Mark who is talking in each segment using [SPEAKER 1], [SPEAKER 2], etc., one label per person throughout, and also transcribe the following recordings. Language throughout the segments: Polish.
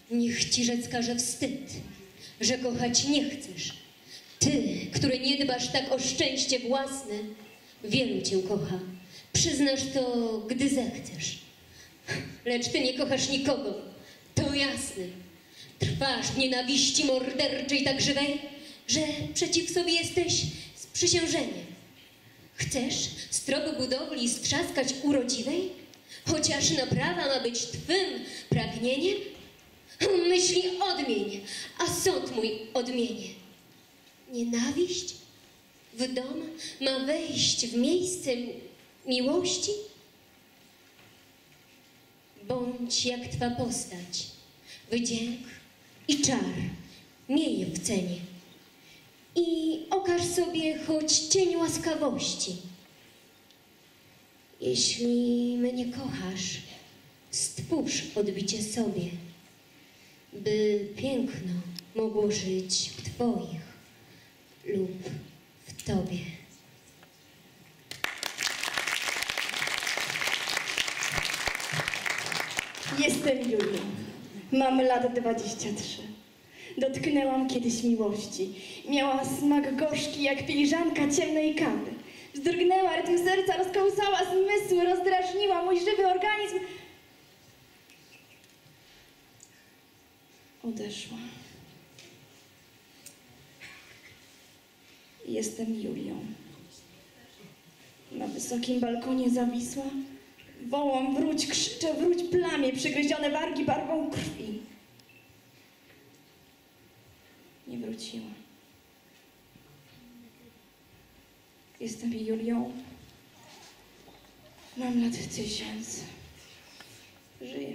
[SPEAKER 1] Niech ci rzec każe wstyd, że kochać nie chcesz. Ty, który nie dbasz tak o szczęście własne, wielu cię kocha. Przyznasz to, gdy zechcesz. Lecz ty nie kochasz nikogo, to jasne. Trwasz w nienawiści morderczej tak żywej, że przeciw sobie jesteś sprzysiężeniem. Chcesz strop budowli strzaskać urodziwej, chociaż naprawa ma być twym pragnieniem? Myśli odmień, a sąd mój odmienię. Nienawiść w dom ma wejść w miejsce miłości? Bądź jak twa postać, wdzięk i czar, miej je w cenie. I okaż sobie choć cień łaskawości. Jeśli mnie kochasz, stwórz odbicie sobie, by piękno mogło żyć w twoich lub w tobie.
[SPEAKER 2] Jestem Julią. Mam lat 23. Dotknęłam kiedyś miłości. Miała smak gorzki jak filiżanka ciemnej kawy. Wzdrgnęła rytm serca, rozkołysała zmysły, rozdrażniła mój żywy organizm. Odeszła. Jestem Julią. Na wysokim balkonie zawisła. Wołam, wróć, krzyczę, wróć, plamie, przygryzione wargi barwą krwi. Nie wróciła. Jestem Julią. Mam lat 1000. Żyję.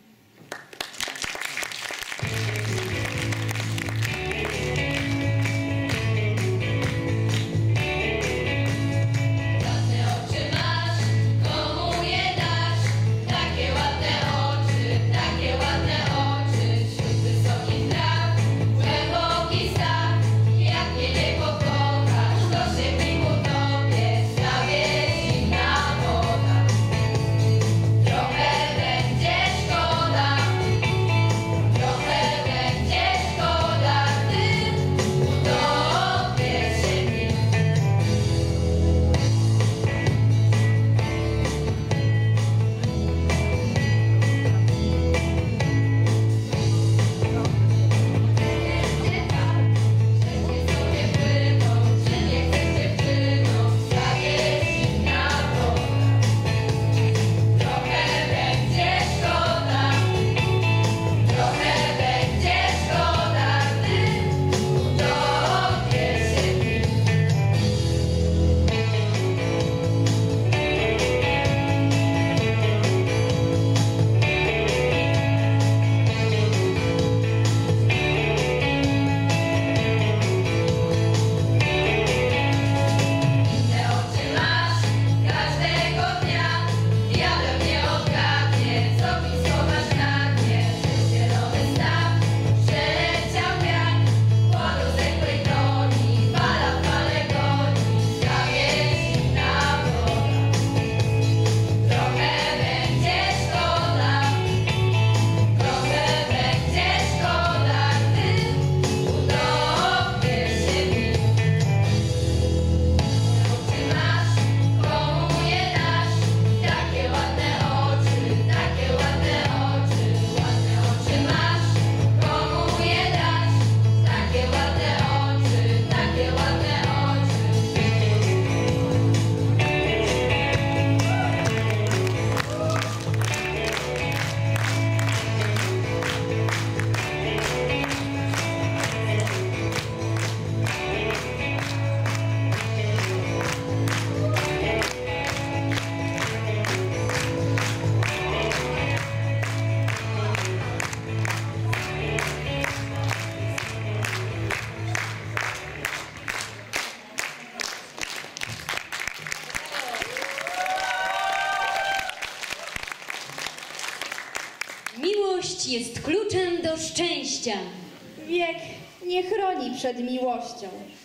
[SPEAKER 1] Miłość jest kluczem do szczęścia.
[SPEAKER 2] Wiek nie chroni przed miłością.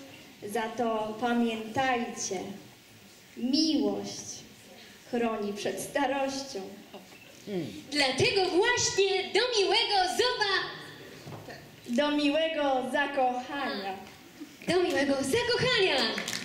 [SPEAKER 2] Za to pamiętajcie, miłość chroni przed starością.
[SPEAKER 1] Dlatego właśnie do miłego zoba
[SPEAKER 2] Do miłego zakochania.
[SPEAKER 1] Do miłego zakochania!